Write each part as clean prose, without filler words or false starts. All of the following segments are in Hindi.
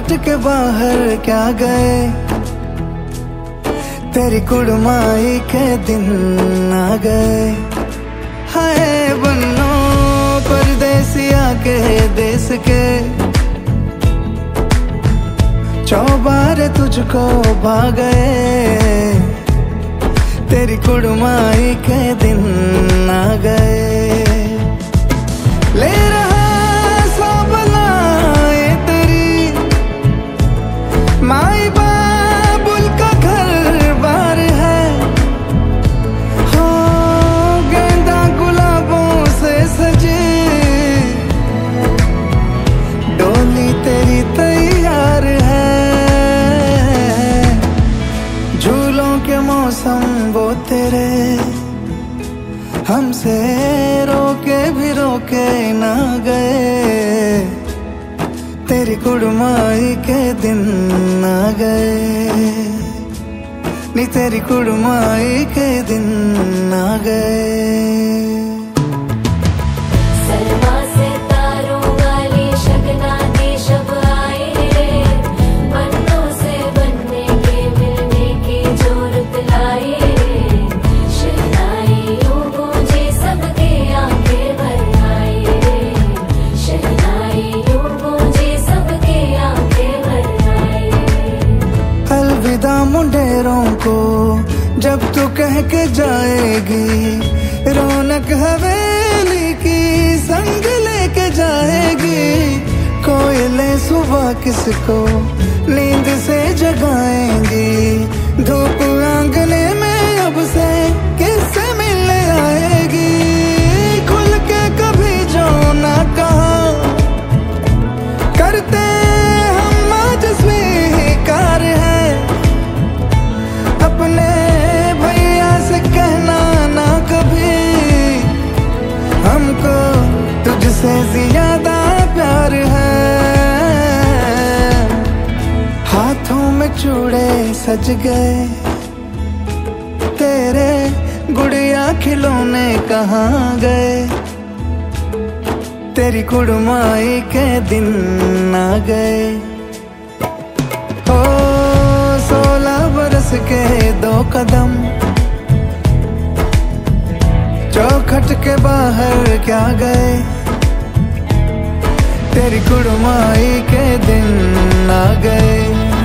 चौखट के बाहर क्या गए, तेरी कुड़माई के दिन आ गए। हाय बन्नो परदेसिया के देश के, चौबारे तुझको भा गए, तेरी कुड़माई के दिन आ गए। ले रहा सब लाए तेरी माई बाबुल का घर बार है, हो गेंदा गुलाबों से सजी डोली तेरी तैयार है। झूलों के मौसम वो तेरे, हमसे रोके भी रोके ना गए, तेरी कुड़माई के दिन आ गए, नी तेरी कुड़माई के दिन आ गए। मुंडेरों को जब तू कह के जाएगी, रौनक हवेली की संग लेके जाएगी। कोयले सुबह किसको नींद से जगाएंगी, धूप आंगने में अब से किससे मिलने आएगी। खुल के कभी जो ना कहा करते हम आज स्वीकार है, अपने भैया से कहना ना कभी, हमको तुझसे ज्यादा प्यार है। हाथों में चूड़े सज गए, तेरे गुड़िया खिलौने कहाँ गए, तेरी कुड़माई के दिन आ गए। 16 बरस के 2 कदम चौखट के बाहर क्या गए, तेरी कुड़माई के दिन आ गए,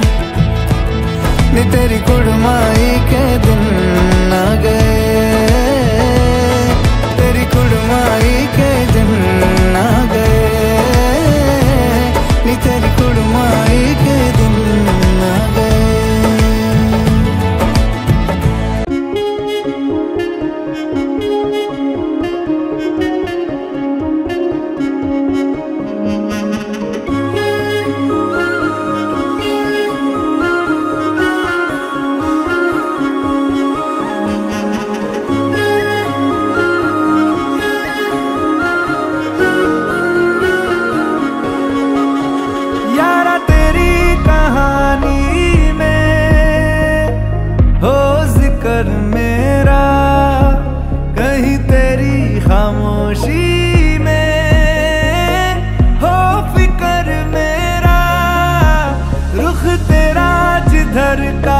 नी तेरी कुड़माई के दिन आ गए, तेरी कुड़माई के दिन आ गए, नी तेरी कुड़माई के दिन आ गए। मेरा कहीं तेरी खामोशी में हो फिक्र मेरा, रुख तेरा जिधर का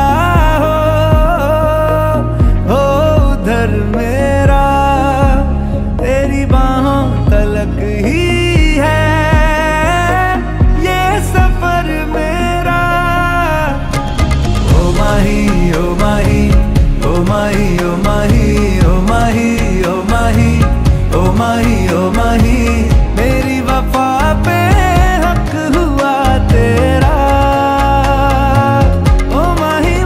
हो उधर मेरा, तेरी बाहों तलक ही है ये सफर मेरा। ओ माही ओ माही ओ माही ओ माही ओ माही ओ माही ओ माही ओ माही, मेरी वफा पे हक हुआ तेरा। ओ माही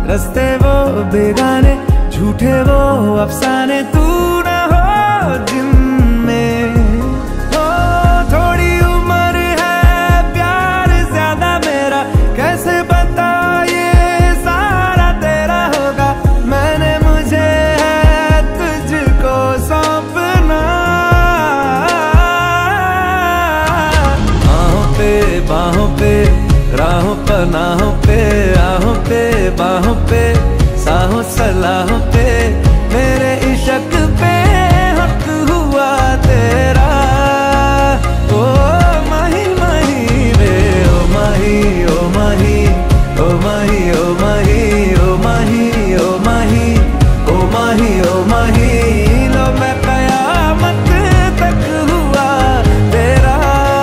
रस्ते वो बेगाने, झूठे वो अफसाने, तू न हो जिनमें। ओ थोड़ी उम्र है, प्यार ज्यादा मेरा, कैसे बता ये सारा तेरा होगा। मैंने मुझे है तुझको सौंपना, बाहों पे, राहों पनाहों पे, आहों पे, बाहों पे, साहों सलाहों पे, मेरे इश्क पे हक हुआ तेरा। ओ माही माही रे, ओ माही, ओ माही, ओ माही, ओ माही, ओ माही, ओ माही, ओ माही, ओ माही, लो मैं कयामत तक हुआ तेरा।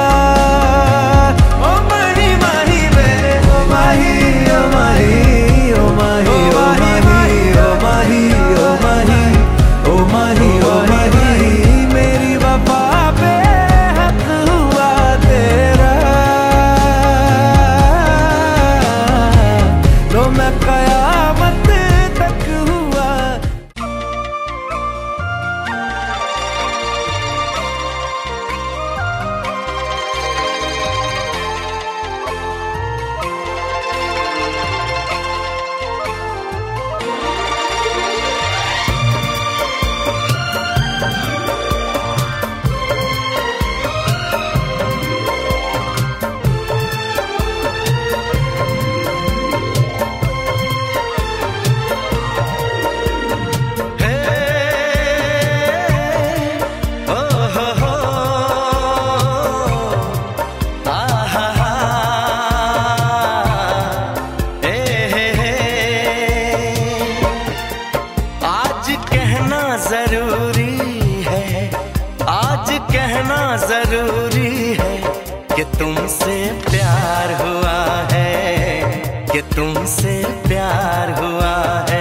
जरूरी है कि तुमसे प्यार हुआ है, कि तुमसे प्यार हुआ है।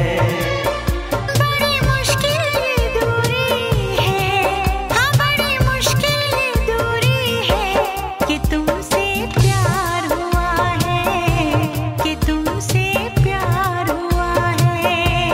बड़ी मुश्किल ये दूरी है, हाँ बड़ी मुश्किल ये दूरी है, कि तुमसे प्यार हुआ है, कि तुमसे प्यार हुआ है।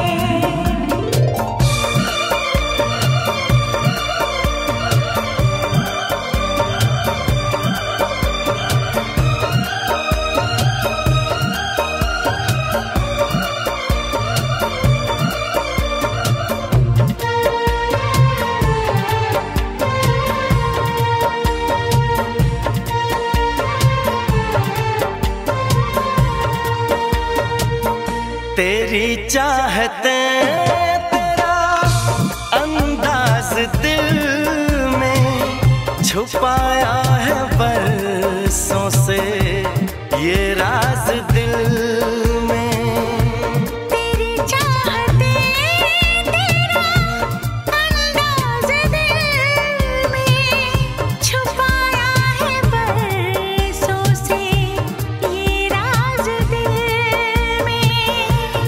तेरी चाहते तेरा अंदाज दिल में छुपाया है बरसों से ये राज दिल में। तेरी चाहते तेरा अंदाज दिल में छुपाया है बरसों से ये राज दिल में।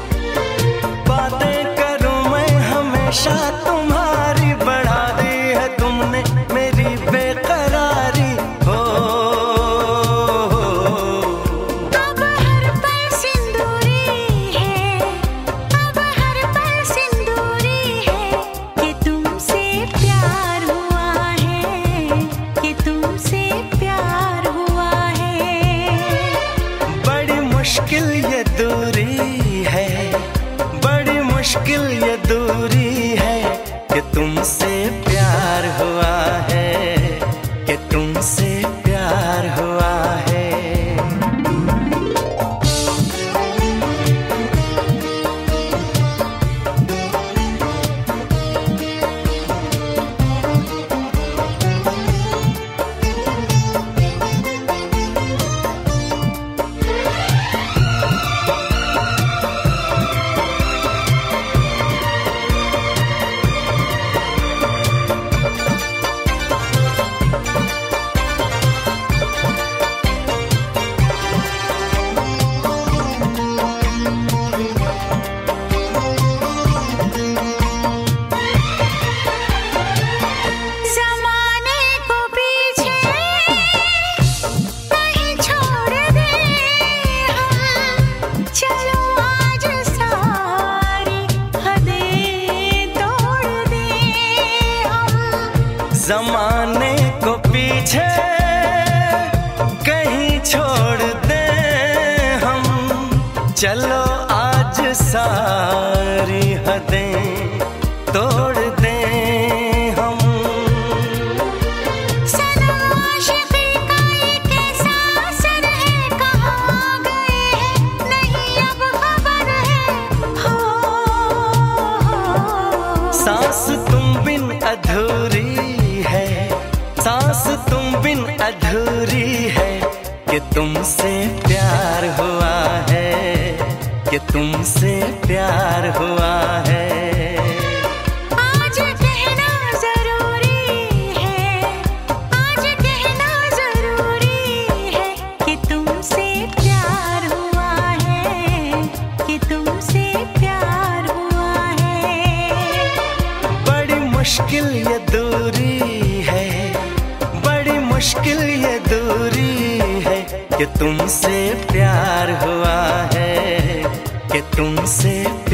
बातें करूं मैं हमेशा तुम्हारी, बढ़ा दी है तुमने मेरी बेकरारी हो। अब हर पल सिंदूरी है, अब हर पल सिंदूरी है, कि तुमसे प्यार हुआ है, कि तुमसे प्यार हुआ है। बड़ी मुश्किल ये दूरी है, बड़ी मुश्किल ये दूरी है, कि तुमसे प्यार हुआ है, कि तुमसे प्यार हुआ है। चलो आज सारी हदें तोड़ दें हम। सनम आशिक़ी का ये कैसा असर है, कहाँ गए हैं नहीं अब खबर है। हो सांस तुम बिन अधूरी है, सांस तुम बिन अधूरी है, कि तुमसे प्यार हुआ है, कि तुमसे प्यार हुआ है। आज कहना जरूरी है, आज कहना जरूरी है, कि तुमसे प्यार हुआ है, कि तुमसे प्यार हुआ है। बड़ी मुश्किल ये दूरी है, बड़ी मुश्किल ये दूरी है, कि तुमसे प्यार हुआ है, कि तुमसे